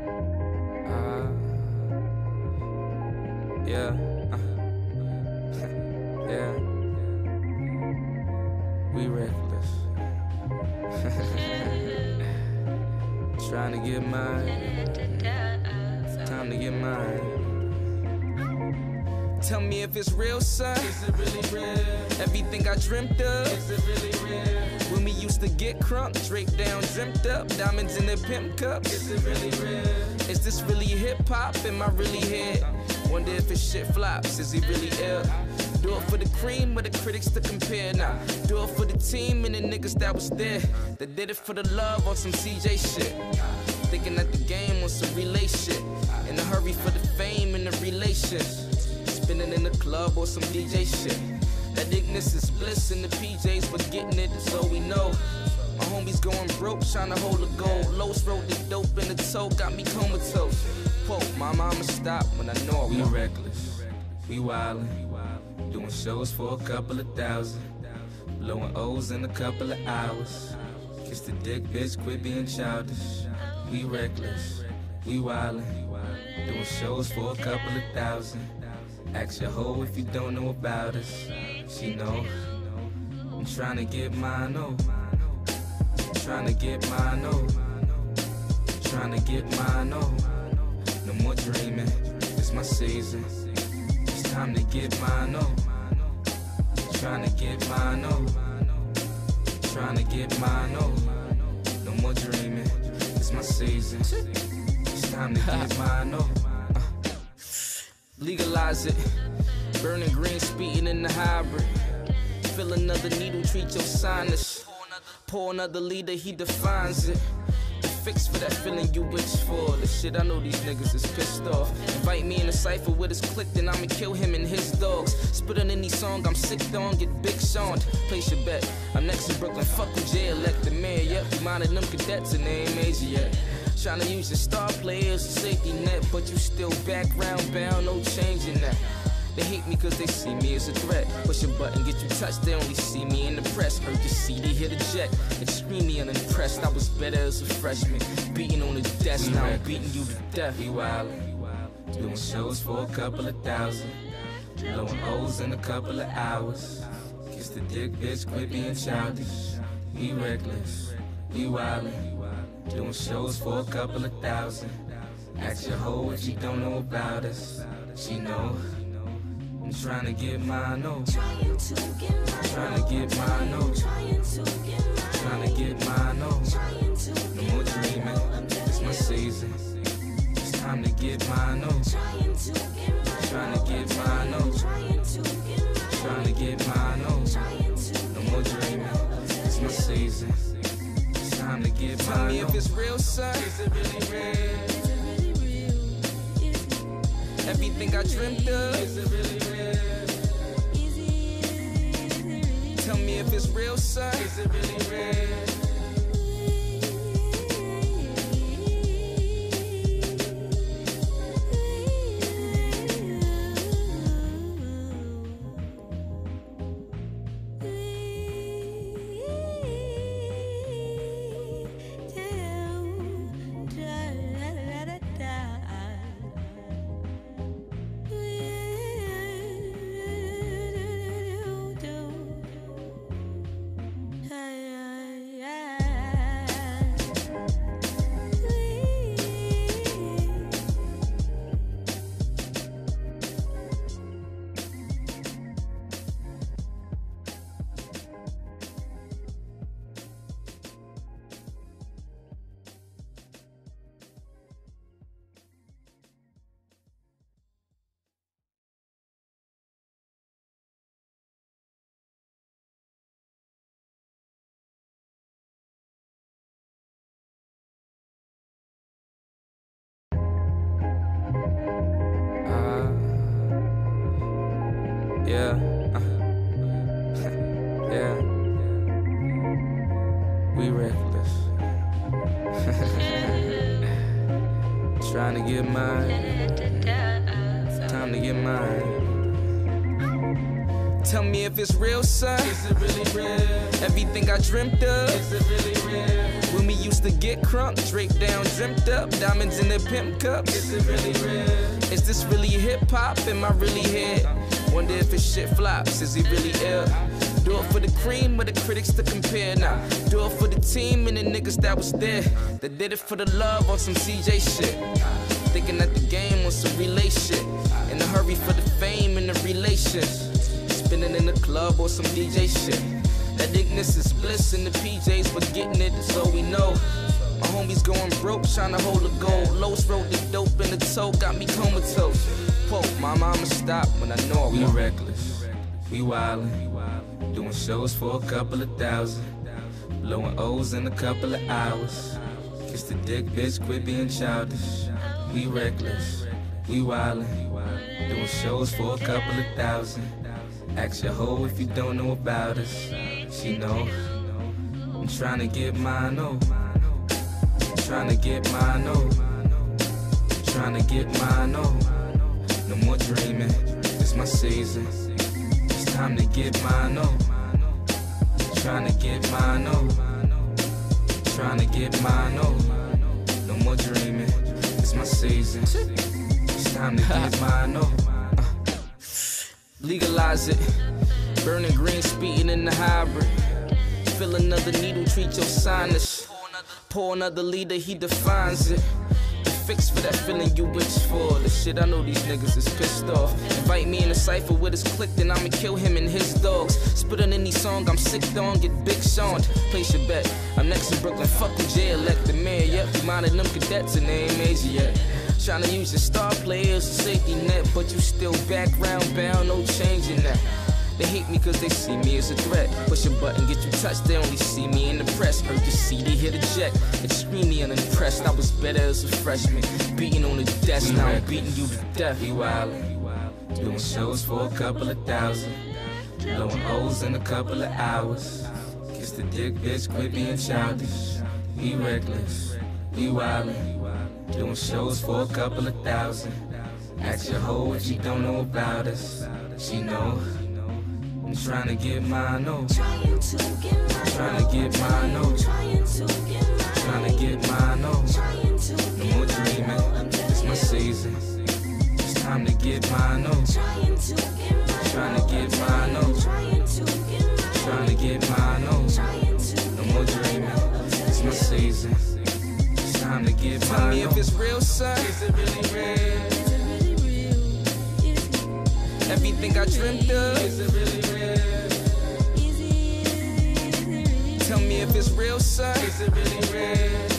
Yeah, yeah, we reckless. Trying to get mine, time to get mine. Tell me if it's real, son. Is it really real? Everything I dreamt of. Is it really real? When we used to get crunk, draped down, dreamt up, diamonds in the pimp cups. Is it really real? Is this really hip hop? Am I really here? Wonder if his shit flops. Is he really ill? Do it for the cream or the critics to compare now. Do it for the team and the niggas that was there. That did it for the love on some CJ shit. Thinking that the game was some relay shit. In a hurry for the fame and the relations. Spinning in the club or some DJ shit. That ignis is bliss in the PJs, but getting it is all we know. My homies going broke, trying to hold the gold. Los wrote the dope in the toe, got me comatose. Pope, my mama stop when I know we reckless. We wildin', doing shows for a couple of thousand. Blowing O's in a couple of hours. Kiss the dick, bitch, quit being childish. We reckless, we wildin', doing shows for a couple of thousand. Ask your hoe if you don't know about us. She know. I'm trying to get mine, oh. Trying to get mine, oh. Trying to get mine, oh. No more dreaming, it's my season. It's time to get mine, oh. Trying to get mine, oh. Trying to get mine, oh. No more dreaming, it's my season. It's time to get mine, oh. Legalize it. Burning green, speeding in the hybrid. Fill another needle, treat your sinus. Pour another leader, he defines it. The fix for that feeling you wish for. The shit, I know these niggas is pissed off. Invite me in a cypher with his clique, then I'ma kill him and his dogs. Spit on any song I'm sick on, get Big Sean. Place your bet, I'm next in Brooklyn. Fuck with Jay, elect the mayor. Yep, we minded them cadets and they ain't major yet. Tryna use your star players as a safety net, but you still background bound, no changing that. They hate me cause they see me as a threat. Push a button, get you touched, they only see me in the press. Heard your CD, hit a jet, extremely unimpressed. I was better as a freshman, beating on the desk, now I'm beating you to death. We wildin', doing shows for a couple of thousand. Blowing O's in a couple of hours. Kiss the dick, bitch, quit being childish. We reckless, we wildin', doing shows for a couple of thousand. Ask your hoe if you don't know about us. She know. I'm trying to get mine, oh. Trying to get mine, oh. Trying to get mine, oh. No more dreaming, it's my season. It's time to get mine, oh. Trying to get mine, oh. Trying to get mine, oh. No more dreaming, it's my season. It's time to get mine. Tell me if it's real, son. Is it really real? Everything I dreamt of. Is it really real? Tell me if it's real, son. Is it really real? Yeah, yeah, we reckless. Trying to get mine, time to get mine. Tell me if it's real, son. Is it really real? Everything I dreamt of. Is it really real? When we used to get crunk, draped down, dreamt up, diamonds in the pimp cups. Is it really real? Is this really hip hop? Am I really here? Wonder if his shit flops. Is he really ill? Do it for the cream or the critics to compare now. Do it for the team and the niggas that was there. That did it for the love on some CJ shit. Thinking that the game was some relay shit. In a hurry for the fame and the relations. Spinning in the club or some DJ shit. That ignorance is bliss and the PJs for getting it, that's all we know. My homies going broke, trying to hold the gold. Los wrote the dope in the toe, got me comatose. Quote, my mama stop when I know we reckless. We wildin', doing shows for a couple of thousand. Blowing O's in a couple of hours. Kiss the dick, bitch, quit being childish. We reckless, we wildin', doing shows for a couple of thousand. Ask your hoe if you don't know about us. She know. I'm trying to get mine, oh. Trying to get mine, oh. Trying to get mine, oh. No more dreaming, it's my season. It's time to get mine, oh. Trying to get mine, oh. Trying to get mine, oh. No more dreaming, it's my season. It's time to get mine, oh. Legalize it, burning green, speeding in the hybrid. Fill another needle, treat your sinus. Pour another leader, he defines it. The fix for that feeling you wish for. The shit, I know these niggas is pissed off. Invite me in a cypher with his clique, then I'ma kill him and his dogs. Spit on any song, I'm sick on, get Big Sean. Place your bet, I'm next in Brooklyn, fuck with Jay, elect the mayor. Yep, you minded them cadets and they ain't major yet. Tryna use your star players as a safety net, but you still background bound, no changing that. They hate me cause they see me as a threat. Push a button, get you touched, they only see me in the press. Heard the CD, hit a jet, extremely unimpressed. I was better as a freshman, beating on the desk, now I'm beating you to death. We wildin', doing shows for a couple of thousand. Blowing O's in a couple of hours. Kiss the dick, bitch, quit being childish. We reckless, we wildin'. Doing shows for a couple of thousand. Ask your hoe if you don't know about us. She know. I'm trying to get mine, oh. Trying to get mine, oh. Trying to get mine, oh. No more dreaming, it's my season. It's time to get mine, oh. Trying to get mine, oh. Trying to get mine, oh. No more dreaming, it's my season. Time to get mine. Tell me if it's real, son. Is it really real? Everything I dreamt of. Is it really real? Tell me if it's real, son. Is it really real?